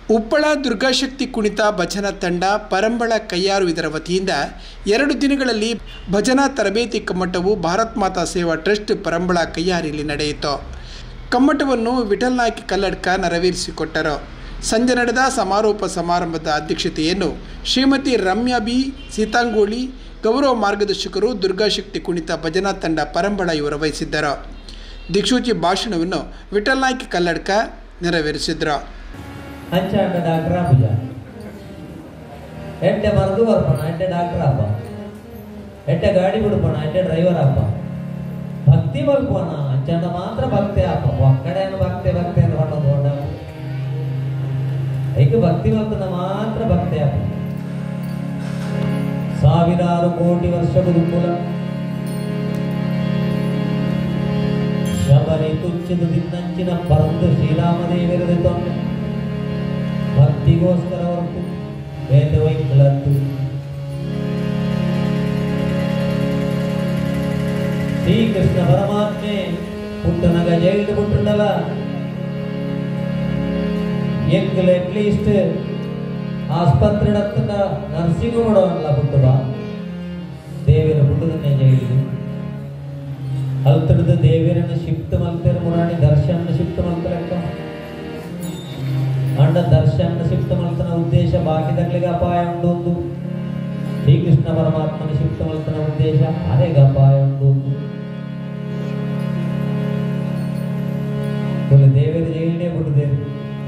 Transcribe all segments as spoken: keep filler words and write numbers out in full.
ಉಪ್ಪಳ ದುರ್ಗಾಶಕ್ತಿ ಕುಣಿತ ಭಜನಾ ತಂಡ ಪರಂಬಳ ಕಯ್ಯಾರು ಇದರ ವತಿಯಿಂದ ಎರಡು ದಿನಗಳಲ್ಲಿ ಭಜನಾ ತರಬೇತಿ ಕಮ್ಮಟವು ಭಾರತ್ ಮಾತಾ ಸೇವಾ ಟ್ರಸ್ಟ್ ಪರಂಬಳ ಕಯ್ಯಾರಿಯಲ್ಲಿ ನಡೆಯಿತು. ಕಮ್ಮಟವನ್ನು ವಿಠಲ್ ನಾಯ್ಕ ಕಲ್ಲಡ್ಕ ನೆರವೇರಿಸಿಕೊಟ್ಟರು. ಸಂಜೆ ನಡೆದ ಸಮಾರೋಪ ಸಮಾರಂಭದ ಅಧ್ಯಕ್ಷತೆಯನ್ನು ಶ್ರೀಮತಿ ರಮ್ಯಾ ಬಿ ಸೀತಾಂಗೋಳಿ ಗೌರವ ಮಾರ್ಗದರ್ಶಕರು ದುರ್ಗಾಶಕ್ತಿ ಕುಣಿತ ಭಜನಾ ತಂಡ ಪರಂಬಳ ಇವರು ವಹಿಸಿದ್ದರು. ದಿಕ್ಸೂಚಿ ಭಾಷಣವನ್ನು ವಿಠಲ್ ನಾಯ್ಕ ಕಲ್ಲಡ್ಕ ನೆರವೇರಿಸಿದರು. ಅಂಚಾಂಡ ಡಾಕ್ಟರ್ ಅಪ್ಪುಜ ಎಡ್ಡೆ ಮರದು ಬರ್ಪಣ ಎಡ್ಡೆ ಡಾಕ್ಟರ್ ಅಪ್ಪ ಎಡ್ಡೆ ಗಾಡಿ ಬಿಡ್ಪಣ ಎಡ್ಡೆ ಡ್ರೈವರ್ ಅಪ್ಪ ಭಕ್ತಿ ಬಲ್ಪಣ ಅಂಚಾಂಡ ಮಾತ್ರ ಭಕ್ತಿ ಅಪ್ಪ ಒಕ್ಕಡೇನು ಭಕ್ತಿ ಭಕ್ತಿ ಅಂತ ಹೊಟ್ಟದು ಹೊಂಡ ಈಗ ಭಕ್ತಿ ಬಲ್ಪನ ಮಾತ್ರ ಭಕ್ತಿ ಅಪ್ಪ ಸಾವಿರಾರು ಕೋಟಿ ವರ್ಷ ಗುರುಕುಲ ಶಬರಿ ತುಚ್ಚಿದ ದಿನ್ನಂಚಿನ ಪರಂದು ಶ್ರೀರಾಮದೇವರದು ತೊಂದರೆ ಭಕ್ತಿಗೋಸ್ಕರ ಹೊರಟು ವೇದವೈಕ್ಲತ್ತು ಶ್ರೀಕೃಷ್ಣ ಪರಮಾತ್ಮೆ ಪುಟ್ಟನಗ ಜೈಲು ಬಿಟ್ಟುಂಡಲ್ಲ ಎಂಕಲ್ ಅಟ್ಲೀಸ್ಟ್ ಆಸ್ಪತ್ರೆ ನರ್ಸಿಂಗ್ ಮಾಡೋಲ್ಲ ಬಿಟ್ಟು ಬಾ ದೇವರ ಬಿಟ್ಟದನ್ನೇ ಜೈಲಿಗೆ ಅಲ್ತಡದ ದೇವರನ್ನ ಶಿಫ್ಟ್ ಮಲ್ತಾರೆ ಮುರಾಣಿ ದರ್ಶನ ಶಿಫ್ಟ್ ಮಲ್ತಾರಕ್ಕ ಅಂಡ ದರ್ಶನ ಶಿಫ್ಟ್ ಮಲ್ತನ ಉದ್ದೇಶ ಬಾಕಿದಗಳಿಗೆ ಅಪಾಯ ಉಂಟು. ಶ್ರೀಕೃಷ್ಣ ಪರಮಾತ್ಮನ ಶಿಫ್ಟ್ ಮಲ್ತನ ಉದ್ದೇಶ ಅದೇಗ ಅಪಾಯ ಉಂಟು. ದೇವರ ಜೈಲಿನೇ ಬಿಟ್ಟದೇವೆ.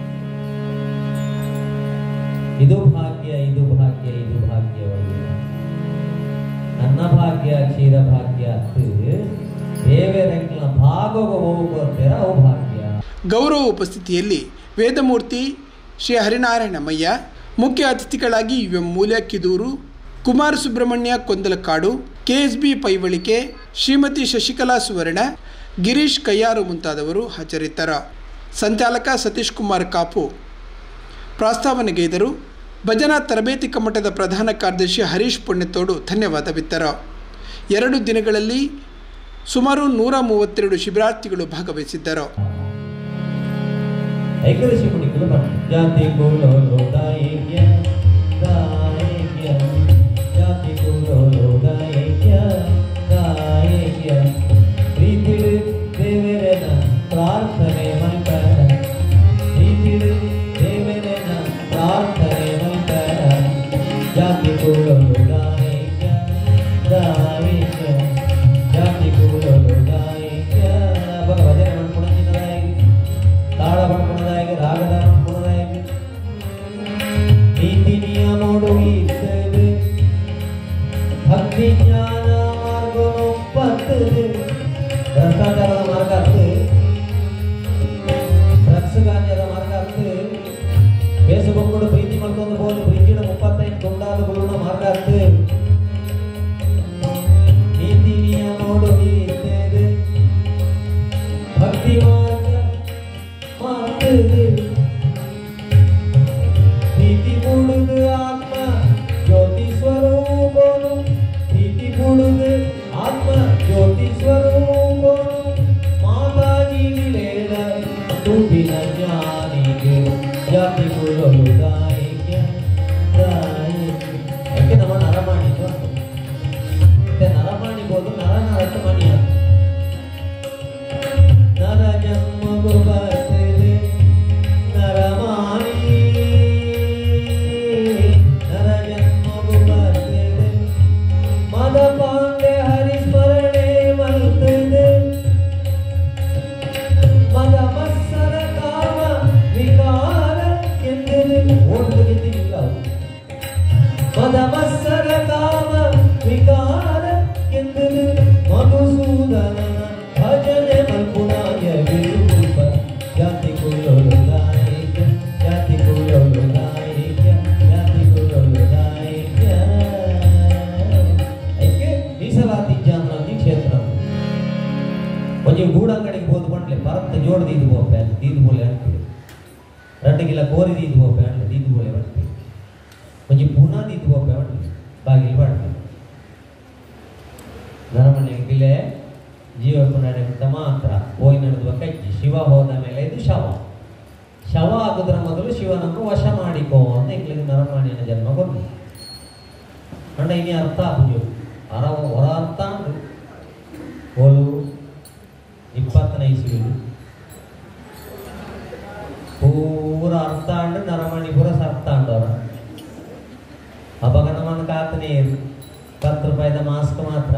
ಇದು ಭಾಗ್ಯ ಇದು ಭಾಗ್ಯ ಇದು ಭಾಗ್ಯವಾಗಿ ಅನ್ನ ಭಾಗ್ಯ ಕ್ಷೀರ ಭಾಗ್ಯ ದೇವರ ಭಾಗವ ಹೋಗ್ಬರ್ತೀರ ಅವು ಭಾಗ್ಯ. ಗೌರವ ಉಪಸ್ಥಿತಿಯಲ್ಲಿ ವೇದಮೂರ್ತಿ ಶ್ರೀ ಹರಿನಾರಾಯಣಮಯ್ಯ, ಮುಖ್ಯ ಅತಿಥಿಗಳಾಗಿ U M Mulyakidur, Kumara Subrahmanya Kondalakadu, K S B Paivalike, Shrimati Shashikala Suvarna, Girish Kayyar ಮುಂತಾದವರು ಹಾಜರಿದ್ದರು. ಸಂಚಾಲಕ ಸತೀಶ್ ಕುಮಾರ್ ಕಾಪು ಪ್ರಾಸ್ತಾವನೆಗೈದರು. ಭಜನಾ ತರಬೇತಿ ಕಮ್ಮಟದ ಪ್ರಧಾನ ಕಾರ್ಯದರ್ಶಿ ಹರೀಶ್ ಪುಣ್ಯತೋಡು ಧನ್ಯವಾದವಿತ್ತರು. ಎರಡು ದಿನಗಳಲ್ಲಿ ಸುಮಾರು ನೂರ ಮೂವತ್ತೆರಡು ಶಿಬಿರಾರ್ಥಿಗಳು ಭಾಗವಹಿಸಿದ್ದರು. ಐಕರಿಸಿ ಮುಡಿಕಲು ಜಾತಿ ಕುಲೋ ಲೋದಾಯಿಕ್ಯ ದಾಯಿಕ್ಯ ಜಾತಿ ಕುಲೋ ಲೋದಾಯಿಕ್ಯ ದಾಯಿಕ್ಯ ಪ್ರೀತಿಡು ದೇವರನ ಪ್ರಾರ್ಥನೆ ಮಂತರ ಪ್ರೀತಿಡು ದೇವರನ ಪ್ರಾರ್ಥನೆ ಮಂತರ ಜಾತಿ ಕುಲೋ ಲೋದಾಯಿಕ್ಯ ದಾಯಿಕ್ಯ ಜಾತಿ ಕುಲೋ ಲೋದಾಯಿಕ್ಯ ಭಗವದನ ಮನ್ಪುಣಜಿನದಾಯಿ ತಾಳ ಮನ್ಪುಣದಾಯಿ ರಾಗದ ಮನ್ಪುಣದಾಯಿ ನೀತಿ ನಿಯಮೋಡು ಇರ್ತದೆ ಭಕ್ತಿ ಜ್ಞಾನ ಮಾರ್ಗ ಒಪ್ಪತ್ತದೆ ಭ್ರಷ್ಟಾಚಾರದ ಮಾರ್ಗ ಅರ್ಥ ಡ್ರಗ್ಸ್ ಗಾಂಜಾದ ಮಾರ್ಗ ಅರ್ಥ ಬೇಸಗೊಂಡು ಪ್ರೀತಿ ಮಾಡ್ಕೊಂಡು ಹೋಗಿ ಪ್ರೀತಿನ ಮುಪ್ಪತ್ತೈದು ಕೊಂಡಾದ ಗುರುನ ಮಾರ್ಗ ಅರ್ಥ ನೀತಿ ನಿಯಮೋಡು ಇರ್ತದೆ ಭಕ್ತಿ ಮಾರ್ಗ ಮಾಡ್ತದೆ ಪ್ರೀತಿ ಕೂಡುದು ಆತ್ಮ ಜ್ಯೋತಿ ಸ್ವರೂಪನು ಪ್ರೀತಿ ಕೂಡುದು ಆತ್ಮ ಜ್ಯೋತಿ ಸ್ವರೂಪನು ಮಾತಾಜಿ ವಿಲೇಲ ತೂಪಿನ ಜ್ಞಾನಿಗೆ ಜಾತಿ ಕೂಡಲು ದಾಯಿಕ್ಯ ದಾಯಿಕ್ಯ ಯಾಕೆ ನಮ್ಮ ನರಮಾಣಿ ನರಮಾಣಿ ಬೋದು ನರ ನರಟ ಮಣಿಯ ನರ ಜನ್ಮಗು ಬರ್ತದೆ ನರಮಾಣಿ ನರ ಜನ್ಮಗು ಬರ್ತದೆ ಮದ ಪಾಂಡೆ ಹರಿಸ್ಮರಣೆ ಬರ್ತದೆ ಮದ ಮತ್ಸರ ಕಾಮ ವಿಕಾರ ಎಂದರೆ ಓಟು ಗೆದ್ದಿಲ್ಲ ಮದ ಮತ್ಸರ ಕಾಮ ವಿಕಾರ ಎಂದರೆ ಮಧುಸೂದನ ಭಜನೆ ಮಲ್ಪುನಾಯ ವಿರೂಪ ಜಾತಿ ಕುಲೋಲು ದಾಯಿಕ್ಯ ಜಾತಿ ಕುಲೋಲು ದಾಯಿಕ್ಯ ಜಾತಿ ಕುಲೋಲು ದಾಯಿಕ್ಯ ಐಕೆ ಮೀಸಲಾತಿ ಜಾತಿ ಕ್ಷೇತ್ರ ಒಂಜಿ ಗೂಡಂಗಡಿಗೆ ಬೋದು ಬಂಡ್ಲೆ ಪರತ್ತ ಜೋಡ್ ದೀದು ಬೋಪೆ ಅಂತ ದೀದು ಬೋಲೆ ಅಂತೀವಿ ರಡ್ಡಗಿಲ್ಲ ಕೋರಿ ದೀದು ಬೋಪೆ ಅಂಡ್ಲೆ ದೀದು ಬೋಲೆ ಬಂಡ್ತೀವಿ ಒಂಜಿ ಪುನಃ ದೀದು ಬೋಪೆ ಬಂಡ್ಲೆ ಬಾಗಿಲು ಬಾಡ್ತೀವಿ ನರಮನೆಗೆ ಗಿಲೆ ಜೀವಕ್ಕೂ ನಡೆಯುತ್ತ ಮಾತ್ರ ಹೋಗಿ ನಡೆದುವ ಕಜ್ಜಿ ಶಿವ ಹೋದ ಮೇಲೆ ಇದು ಶವ ಶವ ಆಗುದ್ರ ಮೊದಲು ಶಿವನನ್ನು ವಶ ಮಾಡಿಕೋ ಅಂತ ಇಂಗ್ಲಿಗೆ ನರಮಾಣಿಯನ ಜನ್ಮ ಕೊಡ್ಲಿ ಅಂಡ ಇನಿ ಅರ್ಥ ಪೂಜೆ ಅರ ಹೊರ ಅರ್ಥ ಅಂಡು ಓಲು ಇಪ್ಪತ್ತನೇ ಇಸ್ವಿಲು ಪೂರ ಅರ್ಥ ಅಂಡು ನರಮಣಿ ಪೂರ ಸರ್ಥ ಅಂಡವರ ಅಪಗನ ಮನ ಕಾತನೇ ಹತ್ತು ರೂಪಾಯಿದ ಮಾಸ್ಕ್ ಮಾತ್ರ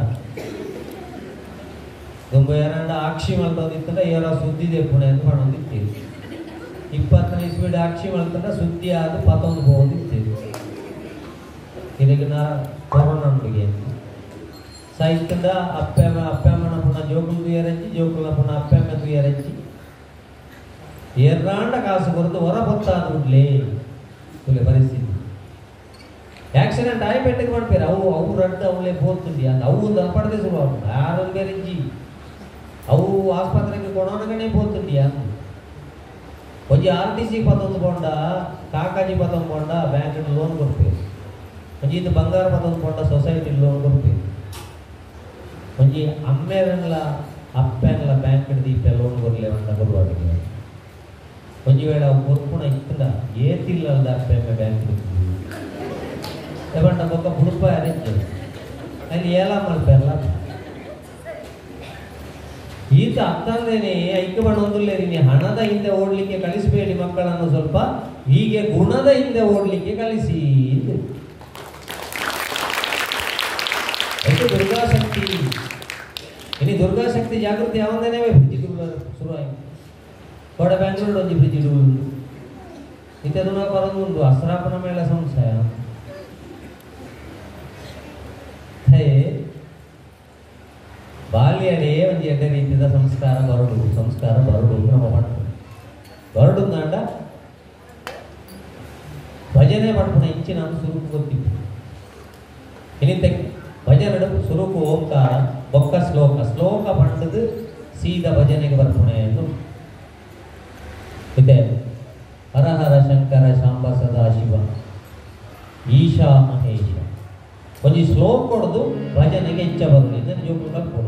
ತುಂಬ ಯಾರಂಡ ಆಕ್ಷಿ ಮಲ್ತೊಂದಿತ್ತಂದ್ರೆ ಇವರ ಸುದ್ದಿ ದೆಪ್ಪುಣೆ ಅಂತ ಮಾಡೋದಿತ್ತೀರಿ ಇಪ್ಪತ್ತನೇ ಇಸ್ವಿಡ್ ಆಕ್ಷಿ ಮಲ್ತಂದ್ರೆ ಸುದ್ದಿ ಆದ ಪತ್ತೊಂದು ಹೋಗಿತ್ತೀರಿ ಇದಕ್ಕೆ ನಾ ಕೊರೋನಾ ಉಂಟಿಗೆ ಸಾಹಿತ್ಯದ ಅಪ್ಪೆಮ ಅಪ್ಪೆಮ್ಮನ ಪುನಃ ಜೋಕುಲು ತುಯರಂಚಿ ಜೋಕುಲ ಪುನಃ ಅಪ್ಪೆಮ್ಮ ತುಯರಂಚಿ ಎರ್ರಾಂಡ ಕಾಸು ಕೊರತು ಹೊರ ಗೊತ್ತಾದ ಉಡ್ಲೇ ತುಲೆ ಪರಿಸ್ಥಿತಿ ಆಕ್ಸಿಡೆಂಟ್ ಆಗಿ ಪೆಟ್ಟಿಗೆ ಮಾಡ್ಪೇರು ಅವು ಅವು ರಡ್ಡು ಅವಳೇ ಹೋಗ್ತಿದ್ದಿ ಅಂತ ಅವು ಒಂದು ಅಲ್ಪಡದೆ ಶುರು ಆಗ್ತದೆ ಯಾರು ಬೇರೆಂಜಿ ಅವು ಆಸ್ಪತ್ರೆಗೆ ಕೊಡೋಣಗನೇ ಹೋಗ್ತಿದ್ಯಾ ಒಂಜಿ ಆರ್ ಟಿ ಸಿ ಪತ್ತೊಂದು ಕೊಂಡ ಕಾಕಾಜಿ ಪತ್ತೊಂದು ಕೊಂಡ ಬ್ಯಾಂಕ್ ಲೋನ್ ಕೊಡ್ಪೇರು ಒಂಜಿ ಇದು ಬಂಗಾರ ಪತ್ತೊಂದು ಕೊಂಡ ಸೊಸೈಟಿ ಲೋನ್ ಕೊಡ್ಪೇರು ಒಂಜಿ ಅಮ್ಮೆರಂಗ್ಲ ಅಪ್ಪೆಂಗ್ಲ ಬ್ಯಾಂಕ್ ದೀಪ ಲೋನ್ ಕೊಡ್ಲೆ ಅಂತ ಕೊಡುವಾಗ ಒಂಜಿ ವೇಳೆ ಅವು ಕೊರ್ಪುಣ ಇತ್ತಲ್ಲ ಏತಿಲ್ಲದ ಅಪ್ಪೆಮ್ಮೆ ಬ್ಯಾಂಕ್ ಎಬಂಡ ಬೊಕ್ಕ ಬುಡುಪ ಅರೆಂಜು ಅಲ್ಲಿ ಏಲ ಮಲ್ಪೆಲ್ಲ ಈತ ಅರ್ಥಂದೇನೆ ಐಕ್ಯ ಬಣ್ಣ ಒಂದಿಲ್ಲ ಹಣದ ಹಿಂದೆ ಓಡ್ಲಿಕ್ಕೆ ಕಲಿಸಬೇಡಿ ಮಕ್ಕಳನ್ನು ಸ್ವಲ್ಪ ಹೀಗೆ ಗುಣದ ಹಿಂದೆ ಓಡ್ಲಿಕ್ಕೆ ಕಲಿಸಿ ಐತೆ ದುರ್ಗಾಶಕ್ತಿ ಇನಿ ದುರ್ಗಾಶಕ್ತಿ ಜಾಗೃತಿ ಯಾವಂದೇನೆ ಬ್ರಿಡ್ಜ್ ಶುರುವಾಯಿತು ಕೊಡ ಬ್ಯಾಂಗ್ಳೂರು ಒಂದು ಬ್ರಿಡ್ಜ್ ಉಂಟು ಇಂಥದ್ದು ನಾವು ಬರೋದು ಉಂಟು ಅಸ್ರಾಪನ ಮೇಲೆ ಸಂಶಯ ಬಾಲ್ಯನೇ ಒಂದು ಎಡ್ಡೆ ರೀತಿಯ ಸಂಸ್ಕಾರ ಬರಡು ಸಂಸ್ಕಾರ ಬರಡು ನಮ್ಮ ಮಾಡ್ತಾರೆ ಬರಡು ನಾಡ ಭಜನೆ ಮಾಡ್ಕೊಂಡು ಇಂಚಿನ ಸುರುಕು ಗೊತ್ತಿತ್ತು ಇನ್ನಿಂತ ಭಜನೆ ಸುರುಕು ಓಂಕಾರ ಬೊಕ್ಕ ಶ್ಲೋಕ ಶ್ಲೋಕ ಪಂಡದು ಸೀದಾ ಭಜನೆಗೆ ಬರ್ಪಣೆ ಎಂದು ಇದೆ ಹರ ಹರ ಶಂಕರ ಶಾಂಬ ಸದಾ ಶಿವ ಈಶಾ ಮಹೇಶ ಒಂದು ಶ್ಲೋಕ ಕೊಡೋದು ಭಜನೆಗೆ ಇಚ್ಛೆ ಬರಲಿ ಇದನ್ನು ಜೋಗುಳ ಕೊಡೋಣ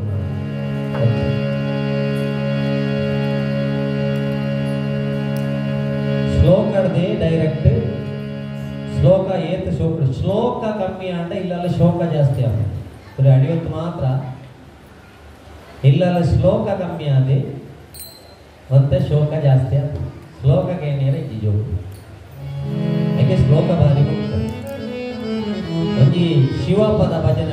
ಶ್ಲೋಕಡದೆ ಡೈರೆಕ್ಟ್ ಶ್ಲೋಕ ಏತ್ ಶೋಕ ಶ್ಲೋಕ ಕಮ್ಮಿ ಅಂಡ ಇಲ್ಲಲ್ಲ ಶೋಕ ಜಾಸ್ತಿ ಆಗ್ತದೆ ಅಡಿಯೊತ್ತು ಮಾತ್ರ ಇಲ್ಲಲ್ಲ ಶ್ಲೋಕ ಕಮ್ಮಿ ಆದೆ ಮತ್ತೆ ಶೋಕ ಜಾಸ್ತಿ ಆಗ್ತದೆ ಶ್ಲೋಕಕ್ಕೆ ಏನೇನು ಇಜ್ಜಿ ಜೋಗು ಯಾಕೆ ಶ್ಲೋಕ ಬಾರಿ ಹೋಗ್ತದೆ ಒಂಜಿ ಶಿವಪದ ಭಜನೆ